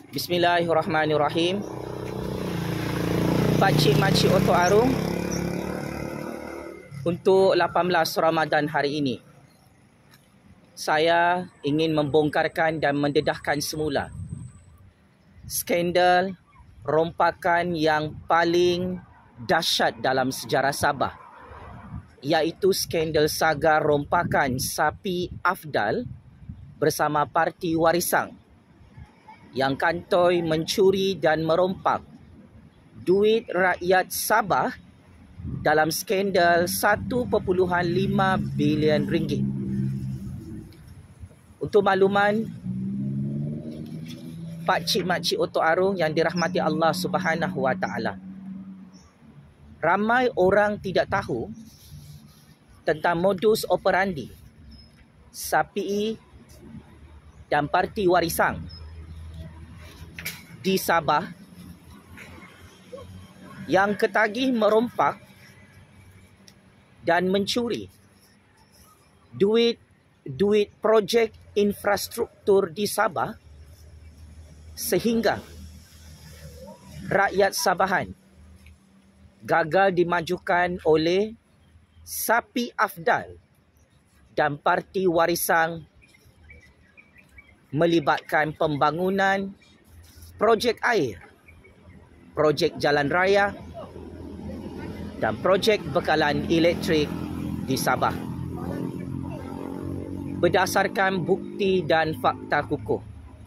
Bismillahirrahmanirrahim. Pakcik-makcik Oto Arung, untuk 18 Ramadan hari ini, saya ingin membongkarkan dan mendedahkan semula skandal rompakan yang paling dahsyat dalam sejarah Sabah, iaitu skandal saga rompakan Sapi Afdal bersama Parti Warisang yang kantoi mencuri dan merompak duit rakyat Sabah dalam skandal 1.5 bilion ringgit. Untuk makluman, pakcik-makcik Oto Arung yang dirahmati Allah Subhanahu Wa Taala, ramai orang tidak tahu tentang modus operandi Sapi dan Parti Warisang di Sabah yang ketagih merompak dan mencuri duit projek infrastruktur di Sabah, sehingga rakyat Sabahan gagal dimajukan oleh Sapi Afdal dan Parti Warisang melibatkan pembangunan projek air, projek jalan raya dan projek bekalan elektrik di Sabah. Berdasarkan bukti dan fakta kukuh,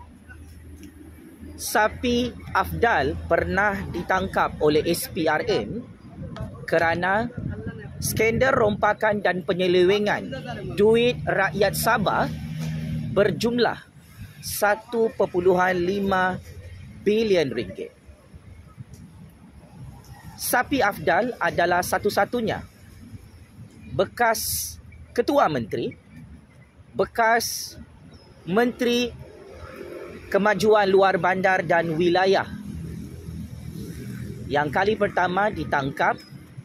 Sapi Afdal pernah ditangkap oleh SPRM kerana skandal rompakan dan penyelewengan duit rakyat Sabah berjumlah 1.5 bilion ringgit. Sapi Afdal adalah satu-satunya bekas Ketua Menteri, bekas Menteri Kemajuan Luar Bandar dan Wilayah yang kali pertama ditangkap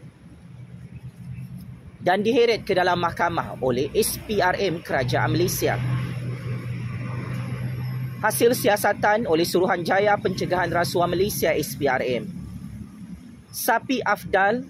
dan diheret ke dalam mahkamah oleh SPRM Kerajaan Malaysia. Hasil siasatan oleh Suruhanjaya Pencegahan Rasuah Malaysia SPRM, Sapi Afdal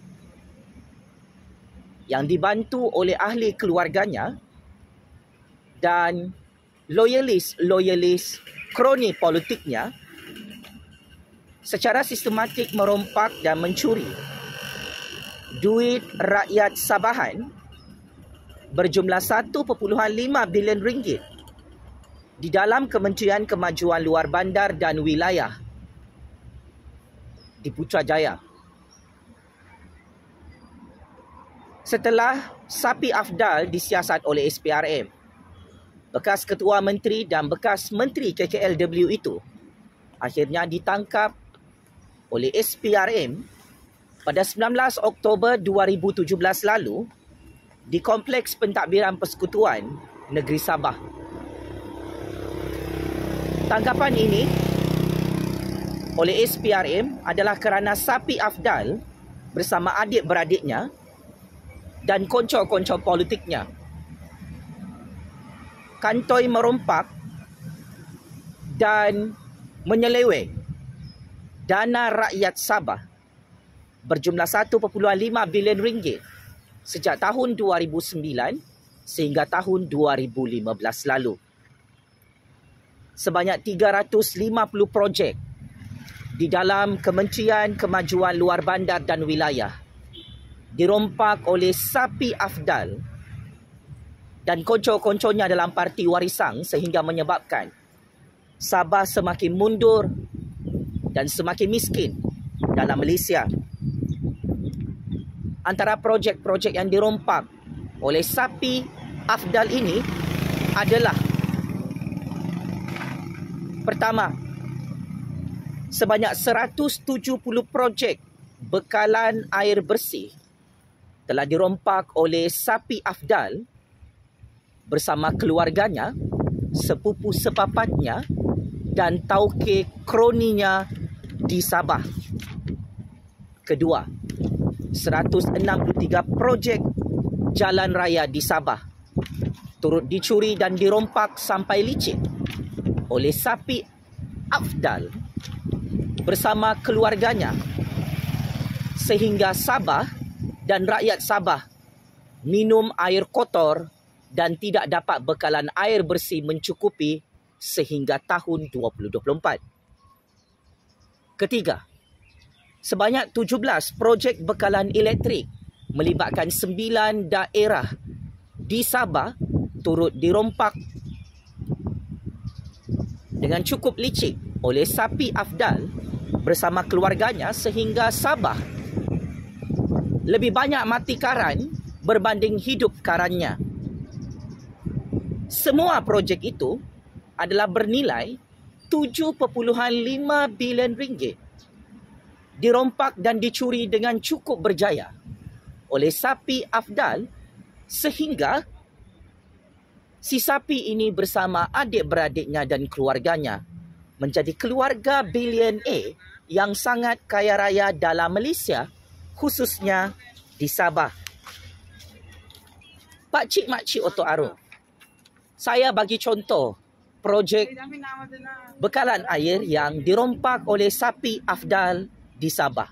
yang dibantu oleh ahli keluarganya dan loyalis kroni politiknya secara sistematik merompak dan mencuri duit rakyat Sabahan berjumlah 1.5 bilion ringgit di dalam Kementerian Kemajuan Luar Bandar dan Wilayah di Putrajaya. Setelah Sapi Afdal disiasat oleh SPRM, bekas Ketua Menteri dan bekas Menteri KKLW itu akhirnya ditangkap oleh SPRM pada 19 Oktober 2017 lalu di Kompleks Pentadbiran Persekutuan Negeri Sabah. Tangkapan ini oleh SPRM adalah kerana Sapi Afdal bersama adik-beradiknya dan konco-konco politiknya kantoi merompak dan menyeleweng dana rakyat Sabah berjumlah 1.5 bilion ringgit sejak tahun 2009 sehingga tahun 2015 lalu. Sebanyak 350 projek di dalam Kementerian Kemajuan Luar Bandar dan Wilayah dirompak oleh Sapi Afdal dan konco-konconya dalam Parti Warisang, sehingga menyebabkan Sabah semakin mundur dan semakin miskin dalam Malaysia. Antara projek-projek yang dirompak oleh Sapi Afdal ini adalah: pertama, sebanyak 170 projek bekalan air bersih telah dirompak oleh Sapi Afdal bersama keluarganya, sepupu sepapatnya dan tauke kroninya di Sabah. Kedua, 163 projek jalan raya di Sabah turut dicuri dan dirompak sampai licin oleh Sapi Afdal bersama keluarganya sehingga Sabah dan rakyat Sabah minum air kotor dan tidak dapat bekalan air bersih mencukupi sehingga tahun 2024. Ketiga, sebanyak 17 projek bekalan elektrik melibatkan 9 daerah di Sabah turut dirompak dengan cukup licik oleh Sapi Afdal bersama keluarganya sehingga Sabah lebih banyak mati karan berbanding hidup karannya. Semua projek itu adalah bernilai 7.5 bilion ringgit. Dirompak dan dicuri dengan cukup berjaya oleh Sapi Afdal sehingga si Sapi ini bersama adik-beradiknya dan keluarganya menjadi keluarga bilioner yang sangat kaya raya dalam Malaysia, khususnya di Sabah. Pakcik makcik Otok Aruf, saya bagi contoh projek bekalan air yang dirompak oleh Sapi Afdal di Sabah.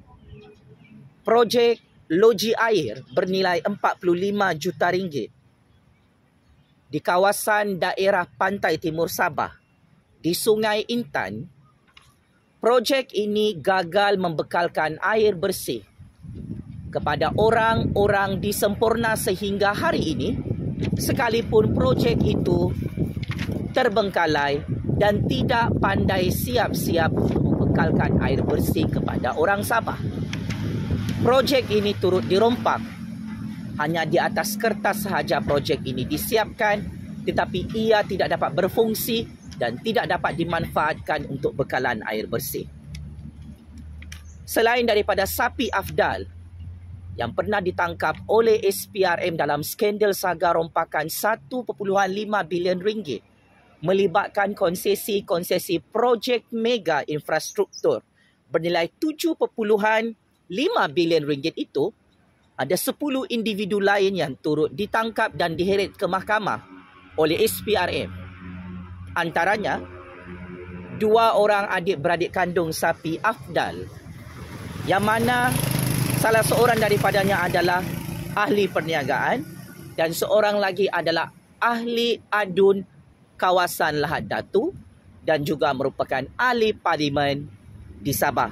Projek loji air bernilai 45 juta ringgit di kawasan daerah pantai timur Sabah, di Sungai Intan. Projek ini gagal membekalkan air bersih kepada orang-orang di Semporna sehingga hari ini, sekalipun projek itu terbengkalai dan tidak pandai siap-siap membekalkan air bersih kepada orang Sabah. Projek ini turut dirompak. Hanya di atas kertas sahaja projek ini disiapkan, tetapi ia tidak dapat berfungsi dan tidak dapat dimanfaatkan untuk bekalan air bersih. Selain daripada Sapi Afdal yang pernah ditangkap oleh SPRM dalam skandal saga rompakan 1.5 bilion ringgit melibatkan konsesi-konsesi projek mega infrastruktur bernilai 7.5 bilion ringgit itu, ada 10 individu lain yang turut ditangkap dan diheret ke mahkamah oleh SPRM. Antaranya, 2 orang adik-beradik kandung Sapi Afdal, yang mana salah seorang daripadanya adalah ahli perniagaan dan seorang lagi adalah ahli adun kawasan Lahad Datu dan juga merupakan ahli parlimen di Sabah.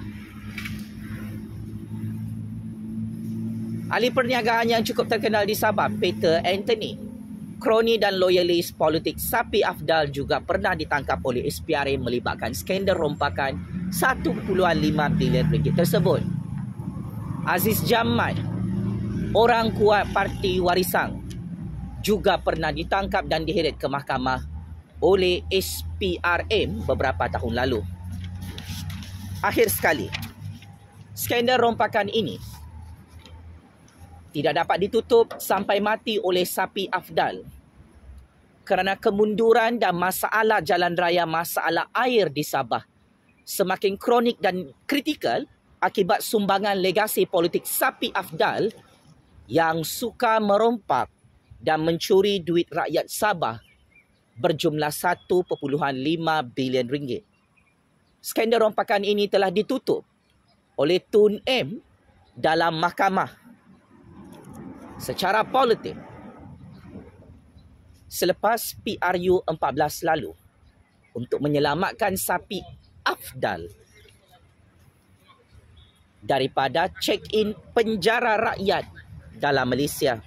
Ahli perniagaan yang cukup terkenal di Sabah, Peter Anthony, kroni dan loyalis politik Sapi Afdal, juga pernah ditangkap oleh SPRM melibatkan skandal rompakan 1.5 bilion ringgit tersebut. Aziz Jamal, orang kuat parti Warisang, juga pernah ditangkap dan diheret ke mahkamah oleh SPRM beberapa tahun lalu. Akhir sekali, skandal rompakan ini tidak dapat ditutup sampai mati oleh Sapi Afdal kerana kemunduran dan masalah jalan raya, masalah air di Sabah semakin kronik dan kritikal akibat sumbangan legasi politik Sapi Afdal yang suka merompak dan mencuri duit rakyat Sabah berjumlah 1.5 bilion ringgit. Skandal rompakan ini telah ditutup oleh Tun M dalam mahkamah secara politik selepas PRU 14 lalu untuk menyelamatkan Sapi Afdal daripada check-in penjara rakyat dalam Malaysia.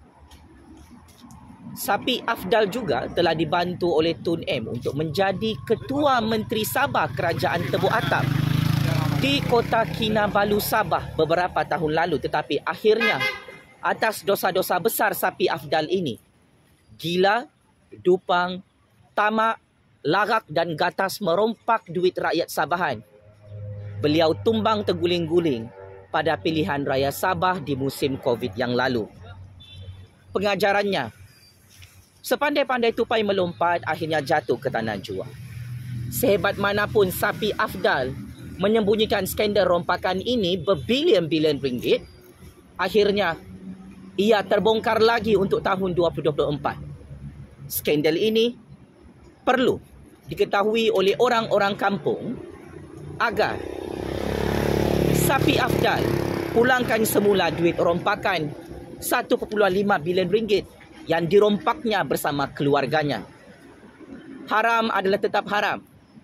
Sapi Afdal juga telah dibantu oleh Tun M untuk menjadi Ketua Menteri Sabah Kerajaan Tebu Atap di Kota Kinabalu, Sabah beberapa tahun lalu, tetapi akhirnya atas dosa-dosa besar Sapi Afdal ini, gila, dupang, tamak, larak dan gatas merompak duit rakyat Sabahan, beliau tumbang terguling-guling pada pilihan raya Sabah di musim Covid yang lalu. Pengajarannya, sepandai-pandai tupai melompat, akhirnya jatuh ke tanah jua. Sehebat manapun Sapi Afdal menyembunyikan skandal rompakan ini berbilion-bilion ringgit, akhirnya ia terbongkar lagi untuk tahun 2024. Skandal ini perlu diketahui oleh orang-orang kampung agar Sapi Afdal pulangkan semula duit rompakan 1.5 bilion ringgit yang dirompaknya bersama keluarganya. Haram adalah tetap haram.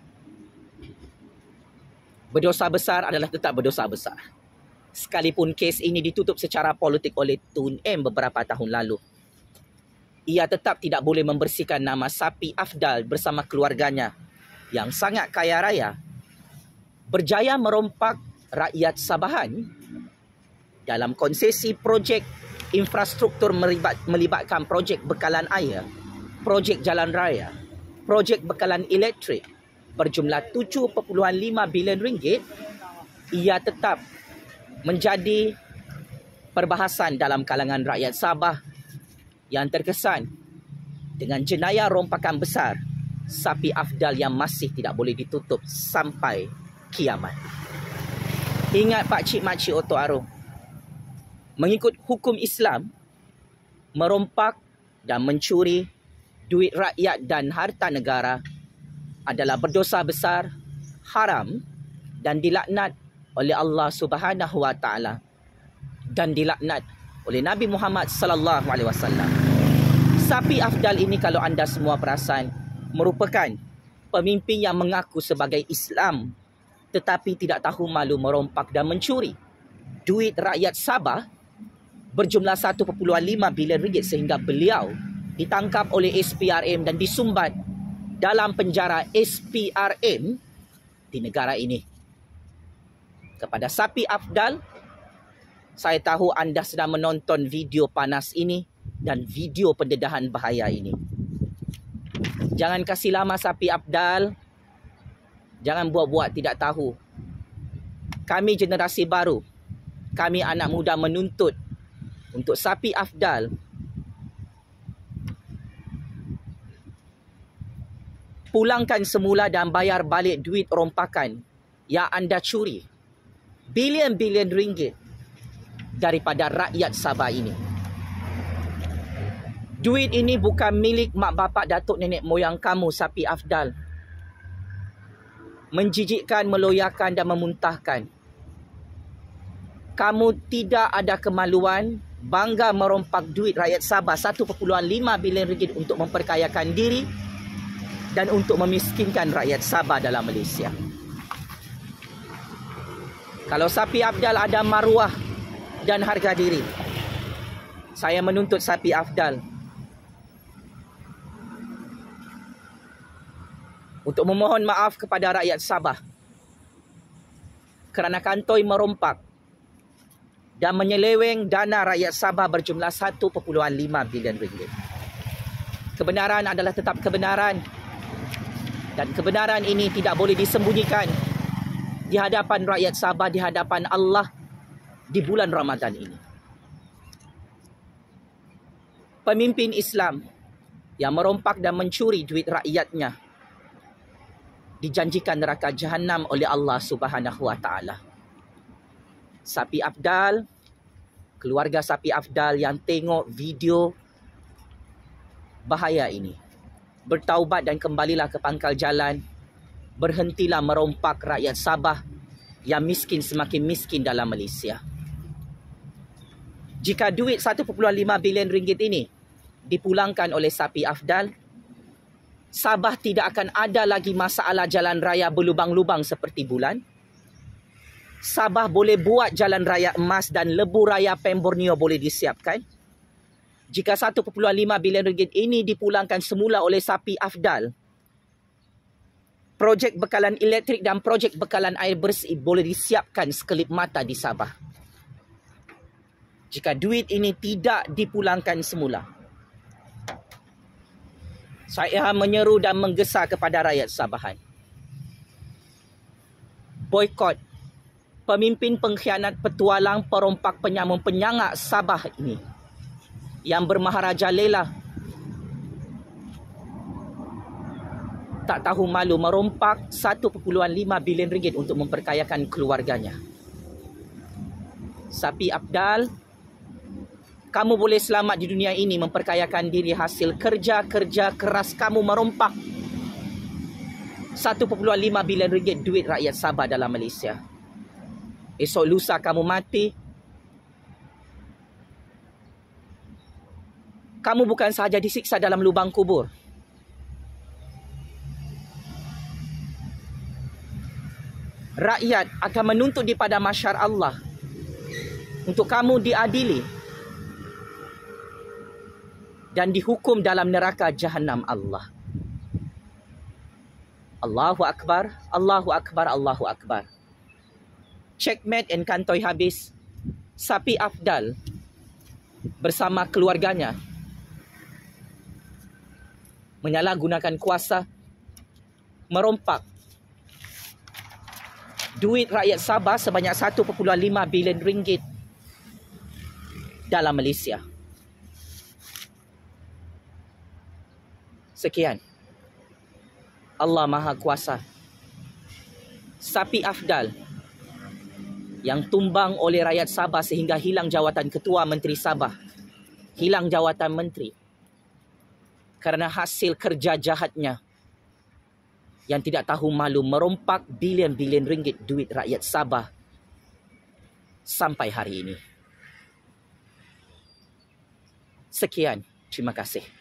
Berdosa besar adalah tetap berdosa besar. Sekalipun kes ini ditutup secara politik oleh Tun M beberapa tahun lalu, ia tetap tidak boleh membersihkan nama Sapi Afdal bersama keluarganya yang sangat kaya raya berjaya merompak rakyat Sabahan dalam konsesi projek infrastruktur melibatkan projek bekalan air, projek jalan raya, projek bekalan elektrik berjumlah 7.5 bilion ringgit. Ia tetap menjadi perbahasan dalam kalangan rakyat Sabah yang terkesan dengan jenayah rompakan besar Sapi Afdal yang masih tidak boleh ditutup sampai kiamat. Ingat pakcik-makcik Oto Arum, mengikut hukum Islam, merompak dan mencuri duit rakyat dan harta negara adalah berdosa besar, haram dan dilaknat oleh Allah Subhanahu wa taala dan dilaknat oleh Nabi Muhammad sallallahu alaihi wasallam. Sapi Afdal ini, kalau anda semua perasan, merupakan pemimpin yang mengaku sebagai Islam tetapi tidak tahu malu merompak dan mencuri duit rakyat Sabah berjumlah 1.5 bilion ringgit sehingga beliau ditangkap oleh SPRM dan disumbat dalam penjara SPRM di negara ini. Kepada Sapi Afdal, saya tahu anda sedang menonton video panas ini dan video pendedahan bahaya ini. Jangan kasih lama Sapi Afdal. Jangan buat-buat tidak tahu. Kami generasi baru, kami anak muda menuntut untuk Sapi Afdal pulangkan semula dan bayar balik duit rompakan yang anda curi, bilion-bilion ringgit daripada rakyat Sabah ini. Duit ini bukan milik mak bapak datuk nenek moyang kamu, Sapi Afdal. Menjijikkan, meloyakan dan memuntahkan. Kamu tidak ada kemaluan, bangga merompak duit rakyat Sabah 1.5 bilion ringgit untuk memperkayakan diri dan untuk memiskinkan rakyat Sabah dalam Malaysia. Kalau Sapi Afdal ada maruah dan harga diri, saya menuntut Sapi Afdal untuk memohon maaf kepada rakyat Sabah kerana kantoi merompak dan menyeleweng dana rakyat Sabah berjumlah 1.5 bilion ringgit. Kebenaran adalah tetap kebenaran. Dan kebenaran ini tidak boleh disembunyikan di hadapan rakyat Sabah, di hadapan Allah di bulan Ramadan ini. Pemimpin Islam yang merompak dan mencuri duit rakyatnya dijanjikan neraka Jahannam oleh Allah Subhanahu wa taala. Sapi Afdal, keluarga Sapi Afdal yang tengok video bahaya ini, bertaubat dan kembalilah ke pangkal jalan. Berhentilah merompak rakyat Sabah yang miskin semakin miskin dalam Malaysia. Jika duit 1.5 bilion ringgit ini dipulangkan oleh Sapi Afdal, Sabah tidak akan ada lagi masalah jalan raya berlubang-lubang seperti bulan. Sabah boleh buat jalan raya emas dan lebuh raya Pem Borneo boleh disiapkan. Jika 1.5 bilion ringgit ini dipulangkan semula oleh Sapi Afdal, projek bekalan elektrik dan projek bekalan air bersih boleh disiapkan sekelip mata di Sabah. Jika duit ini tidak dipulangkan semula, saya menyeru dan menggesa kepada rakyat Sabahan. Boykot pemimpin pengkhianat, petualang, perompak, penyamun, penyangak Sabah ini yang bermaharaja lela, tak tahu malu merompak 1.5 bilion ringgit untuk memperkayakan keluarganya. Sapi Afdal, kamu boleh selamat di dunia ini memperkayakan diri hasil kerja-kerja keras kamu merompak. 1.5 bilion ringgit duit rakyat Sabah dalam Malaysia. Esok lusa kamu mati, kamu bukan sahaja disiksa dalam lubang kubur, rakyat akan menuntut di pada mahsyar Allah untuk kamu diadili dan dihukum dalam neraka Jahannam Allah. Allahu Akbar, Allahu Akbar, Allahu Akbar. Checkmate and kantoi habis. Sapi Afdal bersama keluarganya menyalahgunakan kuasa, merompak duit rakyat Sabah sebanyak 1.5 bilion ringgit dalam Malaysia. Sekian. Allah Maha Kuasa. Sapi Afdal yang tumbang oleh rakyat Sabah sehingga hilang jawatan Ketua Menteri Sabah, hilang jawatan menteri kerana hasil kerja jahatnya yang tidak tahu malu merompak bilion-bilion ringgit duit rakyat Sabah sampai hari ini. Sekian, terima kasih.